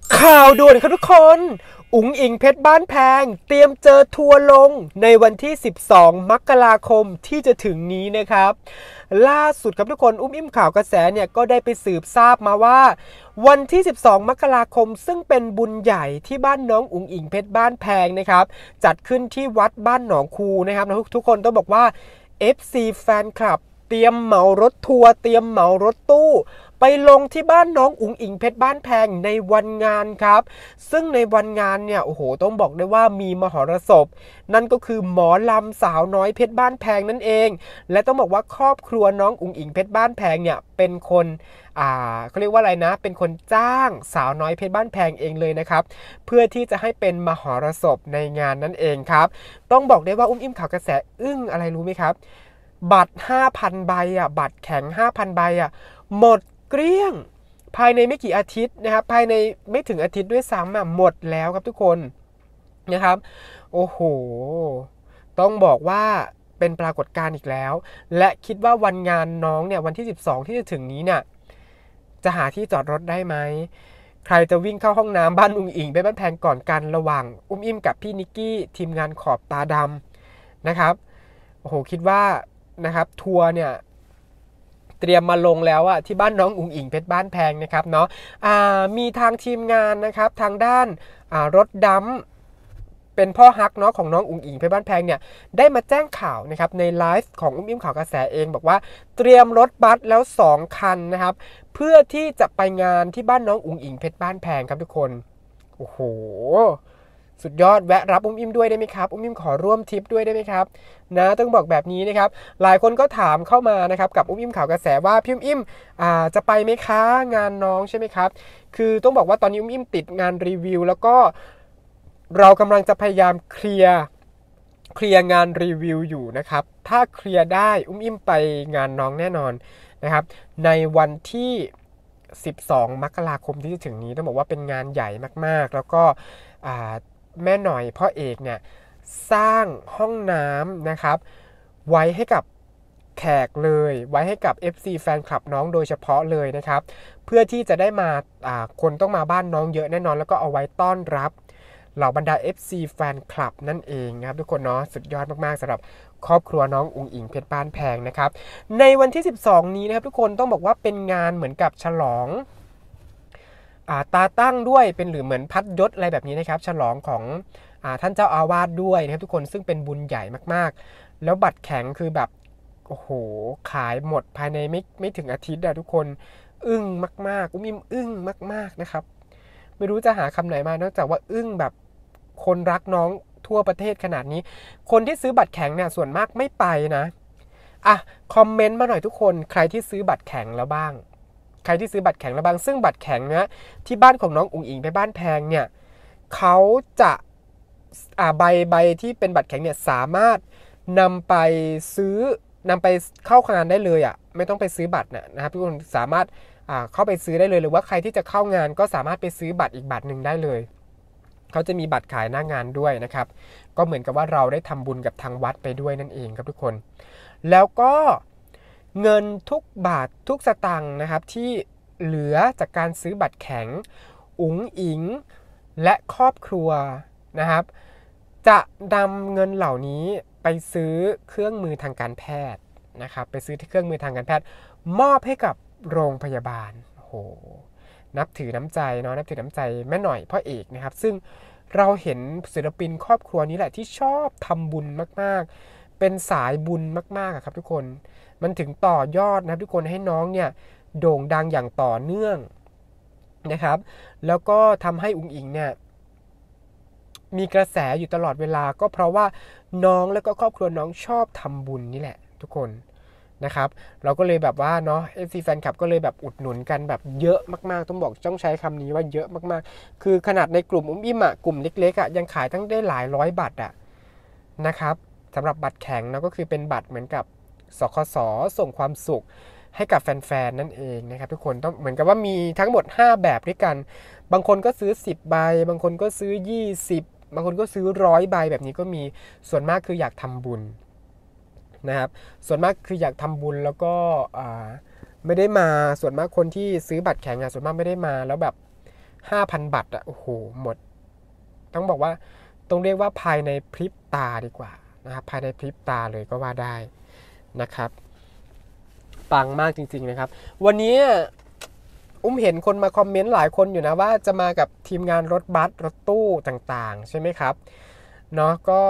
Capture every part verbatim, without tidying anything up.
ข่าวด่วนครับทุกคนอุ๋งอิงเพชรบ้านแพงเตรียมเจอทัวร์ลงในวันที่สิบสองมกราคมที่จะถึงนี้นะครับล่าสุดครับทุกคนอุ้มอิ่มข่าวกระแสเนี่ยก็ได้ไปสืบทราบมาว่าวันที่สิบสองมกราคมซึ่งเป็นบุญใหญ่ที่บ้านน้องอุ๋งอิงเพชรบ้านแพงนะครับจัดขึ้นที่วัดบ้านหนองคูนะครับทุกคนต้องบอกว่า เอฟ ซี แฟนคลับเตรียมเหมารถทัวร์เตรียมเหมารถตู้ไปลงที่บ้านน้องอุ๋งอิงเพชรบ้านแพงในวันงานครับซึ่งในวันงานเนี่ยโอ้โหต้องบอกได้ว่ามีมหรสพนั่นก็คือหมอลำสาวน้อยเพชรบ้านแพงนั่นเองและต้องบอกว่าครอบครัวน้องอุ๋งอิงเพชรบ้านแพงเนี่ยเป็นคนอ่าเขาเรียกว่าอะไรนะเป็นคนจ้างสาวน้อยเพชรบ้านแพงเองเลยนะครับเพื่อที่จะให้เป็นมหรสพในงานนั่นเองครับต้องบอกได้ว่าอุ้มอิ่มข่าวกระแสอึ้งอะไรรู้ไหมครับบัตร ห้าพัน ใบอ่ะบัตรแข็ง ห้าพัน ใบอ่ะหมดเกลี้ยงภายในไม่กี่อาทิตย์นะครับภายในไม่ถึงอาทิตย์ด้วยซ้ำอ่ะหมดแล้วครับทุกคนนะครับโอ้โหต้องบอกว่าเป็นปรากฏการณ์อีกแล้วและคิดว่าวันงานน้องเนี่ยวันที่สิบสองที่จะถึงนี้เนี่ยจะหาที่จอดรถได้ไหมใครจะวิ่งเข้าห้องน้ำบ้านอุ๋งอิงไปบ้านแพงก่อนกันระหว่างอุ้มอิ่มกับพี่นิกกี้ทีมงานขอบตาดำนะครับโอ้โหคิดว่านะครับทัวร์เนี่ยเตรียมมาลงแล้วอะที่บ้านน้องอุ๋งอิงเพชรบ้านแพงนะครับเนาะมีทางทีมงานนะครับทางด้านรถดัมเป็นพ่อฮักเนาะของน้องอุ๋งอิงเพชรบ้านแพงเนี่ยได้มาแจ้งข่าวนะครับในไลฟ์ของอุ้มอิ่มข่าวกระแสเองบอกว่าเตรียมรถบัสแล้วสองคันนะครับเพื่อที่จะไปงานที่บ้านน้องอุ๋งอิงเพชรบ้านแพงครับทุกคนโอ้โหสุดยอดแวะรับอุ้มอิ่มด้วยได้ไหมครับอุ้มอิ่มขอร่วมทริปด้วยได้ไหมครับนะต้องบอกแบบนี้นะครับหลายคนก็ถามเข้ามานะครับกับอุ้มอิ่มข่าวกระแสว่าพี่อุ้มอิ่มอ่าจะไปไหมคะงานน้องใช่ไหมครับคือต้องบอกว่าตอนนี้อุ้มอิ่มติดงานรีวิวแล้วก็เรากำลังจะพยายามเคลียร์เคลียร์งานรีวิวอยู่นะครับถ้าเคลียร์ได้อุ้มอิ่มไปงานน้องแน่นอนนะครับในวันที่สิบสองมกราคมที่จะถึงนี้ต้องบอกว่าเป็นงานใหญ่มากๆแล้วก็แม่หน่อยพ่อเอกเนี่ยสร้างห้องน้ำนะครับไว้ให้กับแขกเลยไว้ให้กับ เอฟ ซี แฟนคลับน้องโดยเฉพาะเลยนะครับเพื่อที่จะได้มาคนต้องมาบ้านน้องเยอะแน่นอนแล้วก็เอาไว้ต้อนรับเหล่าบรรดา เอฟ ซี แฟนคลับนั่นเองครับทุกคนเนาะสุดยอดมากๆสำหรับครอบครัวน้องอุ๋งอิงเพชรบ้านแพงนะครับในวันที่สิบสองนี้นะครับทุกคนต้องบอกว่าเป็นงานเหมือนกับฉลองตาตั้งด้วยเป็นหรือเหมือนพัดยศอะไรแบบนี้นะครับฉลองของท่านเจ้าอาวาสด้วยนะครับทุกคนซึ่งเป็นบุญใหญ่มากๆแล้วบัตรแข็งคือแบบโอ้โหขายหมดภายในไม่ไม่ถึงอาทิตย์อะทุกคนอึ้งมากๆอุ้มอิ่มอึ้งมากๆนะครับไม่รู้จะหาคำไหนมานอกจากว่าอึ้งแบบคนรักน้องทั่วประเทศขนาดนี้คนที่ซื้อบัตรแข็งเนี่ยส่วนมากไม่ไปนะอ่ะคอมเมนต์มาหน่อยทุกคนใครที่ซื้อบัตรแข็งแล้วบ้างใครที่ซื้อบัตรแข็งแล้วบ้างซึ่งบัตรแข็งนะที่บ้านของน้องอุ๋งอิงไปบ้านแพงเนี่ยเขาจะอ่าใบใบที่เป็นบัตรแข็งเนี่ยสามารถนำไปซื้อนำไปเข้างานได้เลยอ่ะไม่ต้องไปซื้อบัตรนะครับทุกคนสามารถอ่าเข้าไปซื้อได้เลยหรือว่าใครที่จะเข้างานก็สามารถไปซื้อบัตรอีกบัตรหนึ่งได้เลยเขาจะมีบัตรขายหน้างานด้วยนะครับก็เหมือนกับว่าเราได้ทำบุญกับทางวัดไปด้วยนั่นเองครับทุกคนแล้วก็เงินทุกบาททุกสตางค์นะครับที่เหลือจากการซื้อบัตรแข็งอุ๋งอิงและครอบครัวนะครับจะนำเงินเหล่านี้ไปซื้อเครื่องมือทางการแพทย์นะครับไปซื้อเครื่องมือทางการแพทย์มอบให้กับโรงพยาบาลโอ้โหนับถือน้ำใจเนาะนับถือน้ำใจแม่หน่อยพ่อเอกนะครับซึ่งเราเห็นศิลปินครอบครัวนี้แหละที่ชอบทำบุญมากๆเป็นสายบุญมากๆครับทุกคนมันถึงต่อยอดนะครับทุกคนให้น้องเนี่ยโด่งดังอย่างต่อเนื่องนะครับแล้วก็ทำให้อุ๋งอิงเนี่ยมีกระแสอยู่ตลอดเวลาก็เพราะว่าน้องแล้วก็ครอบครัวน้องชอบทำบุญนี่แหละทุกคนนะครับเราก็เลยแบบว่าเนาะ เอฟ ซี แฟนคลับก็เลยแบบอุดหนุนกันแบบเยอะมากๆต้องบอกต้องใช้คำนี้ว่าเยอะมากๆคือขนาดในกลุ่มอุ้มอิ่มอ่ะกลุ่มเล็กๆอ่ะยังขายตั้งได้หลายร้อยบัตรอ่ะนะครับสำหรับบัตรแข็งนะก็คือเป็นบัตรเหมือนกับสคสส่งความสุขให้กับแฟนๆนั่นเองนะครับทุกคนต้องเหมือนกับว่ามีทั้งหมดห้าแบบด้วยกันบางคนก็ซื้อสิบใบบางคนก็ซื้อยี่สิบบางคนก็ซื้อร้อยใบแบบนี้ก็มีส่วนมากคืออยากทำบุญนะครับส่วนมากคืออยากทำบุญแล้วก็ไม่ได้มาส่วนมากคนที่ซื้อบัตรแข็งอ่ะส่วนมากไม่ได้มาแล้วแบบห้าพันบัตรอะโอ้โหหมดต้องบอกว่าต้องเรียกว่าภายในพริบตาดีกว่านะครับภายในพริบตาเลยก็ว่าได้นะครับปังมากจริงๆนะครับวันนี้อุ้มเห็นคนมาคอมเมนต์หลายคนอยู่นะว่าจะมากับทีมงานรถบัสรถตู้ต่างๆใช่ไหมครับเนาะก็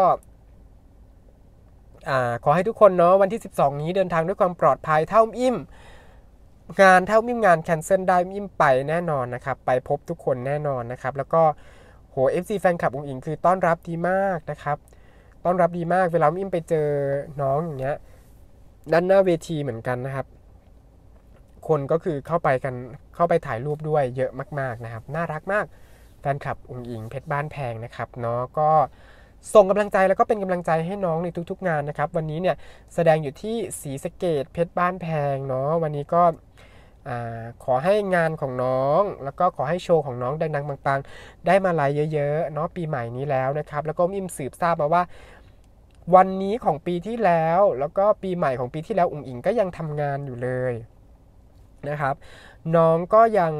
ขอให้ทุกคนเนาะวันที่สิบสองนี้เดินทางด้วยความปลอดภัยเท่าอิ่มงานเท่าอิ่มงานแคนเซิลได้อิ่มไปแน่นอนนะครับไปพบทุกคนแน่นอนนะครับแล้วก็โห เอฟ ซี แฟนคลับอุ้งอิงคือต้อนรับดีมากนะครับต้อนรับดีมากเวลาอิ่มไปเจอน้องอย่างเงี้ยด้านหน้าเวทีเหมือนกันนะครับคนก็คือเข้าไปกันเข้าไปถ่ายรูปด้วยเยอะมากๆนะครับน่ารักมากแฟนคลับอุ้งอิงเพชรบ้านแพงนะครับเนาะก็ส่งกำลังใจแล้วก็เป็นกำลังใจให้น้องในทุกๆงานนะครับวันนี้เนี่ยแสดงอยู่ที่ศรีสะเกษเพชรบ้านแพงเนาะวันนี้ก็ขอให้งานของน้องแล้วก็ขอให้โชว์ของน้องดังๆปังๆได้มาไลฟ์เยอะๆเนาะปีใหม่นี้แล้วนะครับแล้วก็อิ่มสืบทราบมาว่าวันนี้ของปีที่แล้วแล้วก็ปีใหม่ของปีที่แล้วอุ้งอิงก็ยังทำงานอยู่เลยนะครับน้องก็ยัง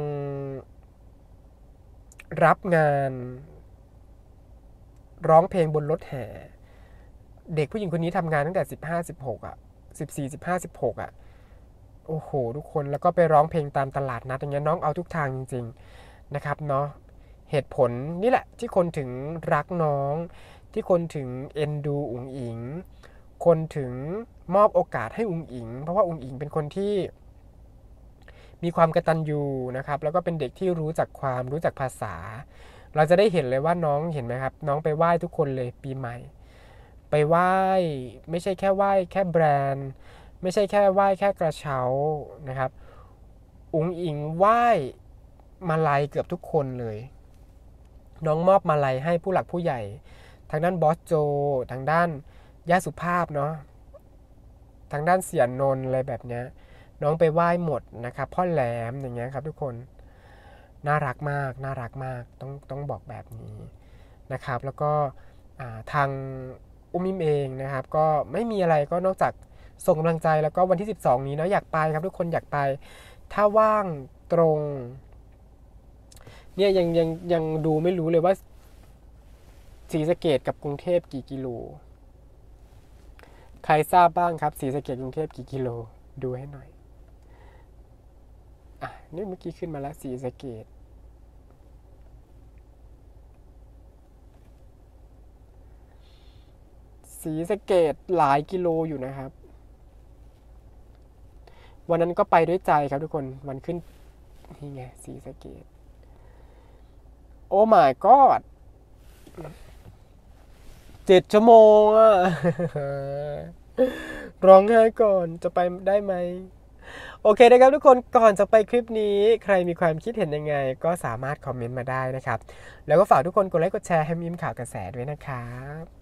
รับงานร้องเพลงบนรถแห่เด็กผู้หญิงคนนี้ทำงานตั้งแต่สิบห้า สิบหกอ่ะสิบสี่ สิบห้า สิบหกอ่ะโอ้โหทุกคนแล้วก็ไปร้องเพลงตามตลาดนัดอย่างเงี้ยน้องเอาทุกทางจริงๆนะครับเนาะเหตุผลนี่แหละที่คนถึงรักน้องที่คนถึงเอ็นดูอุ๋งอิงคนถึงมอบโอกาสให้อุ๋งอิงเพราะว่าอุ๋งอิงเป็นคนที่มีความกตัญญูนะครับแล้วก็เป็นเด็กที่รู้จักความรู้จักภาษาเราจะได้เห็นเลยว่าน้องเห็นไหมครับน้องไปไหว้ทุกคนเลยปีใหม่ไปไหว้ไม่ใช่แค่ไหว้แค่แบรนด์ไม่ใช่แค่ไหว้แค่กระเช้านะครับอุ๋งอิงไหว้มาลัยเกือบทุกคนเลยน้องมอบมาลัยให้ผู้หลักผู้ใหญ่ทางด้านบอสโจทางด้านย่าสุภาพเนาะทางด้านเสียนนท์อะไรแบบเนี้ยน้องไปไหว้หมดนะครับพ่อแหลมอย่างเงี้ยครับทุกคนน่ารักมากน่ารักมากต้องต้องบอกแบบนี้นะครับแล้วก็ทางอุ้มอิมเองนะครับก็ไม่มีอะไรก็นอกจากส่งกำลังใจแล้วก็วันที่สิบสองนี้นะอยากไปครับทุกคนอยากไปถ้าว่างตรงเนี่ยยังยังยังดูไม่รู้เลยว่าศรีสะเกษกับกรุงเทพกี่กิโลใครทราบบ้างครับศรีสะเกษกรุงเทพกี่กิโลดูให้หน่อยอ่ะนี่เมื่อกี้ขึ้นมาแล้วศรีสะเกษศรีสะเกษหลายกิโลอยู่นะครับวันนั้นก็ไปด้วยใจครับทุกคนวันขึ้นนี่ไงศรีสะเกษโอ้ my god เจ็ดชั่วโมงอ่ะร้องไห้ก่อนจะไปได้ไหมโอเคนะครับทุกคนก่อนจะไปคลิปนี้ใครมีความคิดเห็นยังไงก็สามารถคอมเมนต์มาได้นะครับแล้วก็ฝากทุกคนกดไลค์กดแชร์ให้มิมข่าวกระแสด้วยนะครับ